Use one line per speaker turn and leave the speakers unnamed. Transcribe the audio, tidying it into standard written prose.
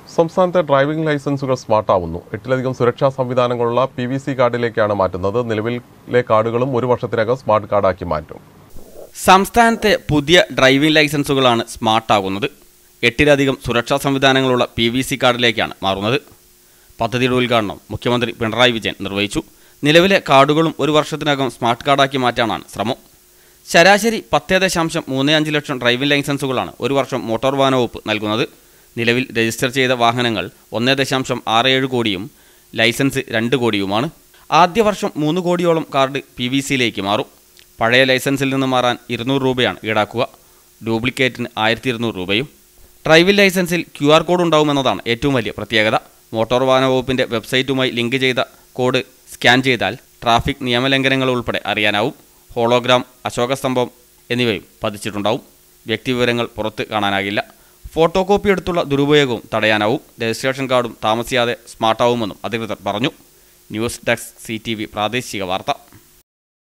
സംസ്ഥാനത്തെ ഡ്രൈവിംഗ് ലൈസൻസുകൾ സ്മാർട്ടാവുന്നു. 8ലധികം സുരക്ഷാ സംവിധാനങ്ങളുള്ള PVC കാർഡിലേക്കാണ് മാറ്റുന്നത്. നിലവിലെ കാർഡുകളും 1 വർഷത്തിനകം സ്മാർട്ട് കാർഡാക്കി മാറ്റും.
സംസ്ഥാനത്തെ പുതിയ ഡ്രൈവിംഗ് ലൈസൻസുകളാണ് സ്മാർട്ടാകുന്നത്. 8ലധികം സുരക്ഷാ സംവിധാനങ്ങളുള്ള PVC കാർഡിലേക്കാണ് മാറുന്നത്. പദ്ധതിയുടെ ഉദ്ഘാടനം മുഖ്യമന്ത്രി പിണറായി വിജയൻ നിർവഹിച്ചു. നിലവിലെ കാർഡുകളും 1 വർഷത്തിനകം സ്മാർട്ട് കാർഡാക്കി മാറ്റാനാണ് ശ്രമം. ശരാശരി 10.35 ലക്ഷം ഡ്രൈവിംഗ് ലൈസൻസുകളാണ് 1 വർഷം മോട്ടോർ വാഹന വകുപ്പ് നൽകുന്നത്. നിലവിൽ രജിസ്റ്റർ ചെയ്ത വാഹനങ്ങൾ 1.67 കോടിയും ലൈസൻസ് 2 കോടിയുമാണ്. ആദ്യ വർഷം 3 കോടിയോളം കാർഡ് PVCയിലേക്ക് മാറും. പഴയ ലൈസൻസിൽ നിന്ന് മാറാൻ 200 രൂപയാണ് ഈടാക്കുക. ഡ്യൂപ്ലിക്കേറ്റിന് 1200 രൂപയും. ഡ്രൈവിംഗ് ലൈസൻസിൽ QR കോഡ് ഉണ്ടാവുമെന്നതാണ് ഏറ്റവും വലിയ പ്രത്യേകത. മോട്ടോർ വാഹന വകുപ്പിൻ്റെ വെബ്സൈറ്റുമായി ലിങ്ക് ചെയ്ത കോഡ് സ്കാൻ ചെയ്താൽ ട്രാഫിക് നിയമലംഘനങ്ങൾ ഉൾപ്പെടെ അറിയാനാവും. ഹോളോഗ്രാം, അശോകസ്തംഭം എന്നിവയും പതിച്ചിട്ടുണ്ടാവും. വ്യക്തിവിവരങ്ങൾ പുറത്ത് കാണാനാകില്ല. ഫോട്ടോ കോപ്പി എടുത്തുള്ള ദുരുപയോഗവും തടയാനാവും. രജിസ്ട്രേഷൻ കാർഡും താമസിയാതെ സ്മാർട്ടാവുമെന്നും അധികൃതർ പറഞ്ഞു. ന്യൂസ് ഡെസ്ക് CTV പ്രാദേശിക വാർത്ത.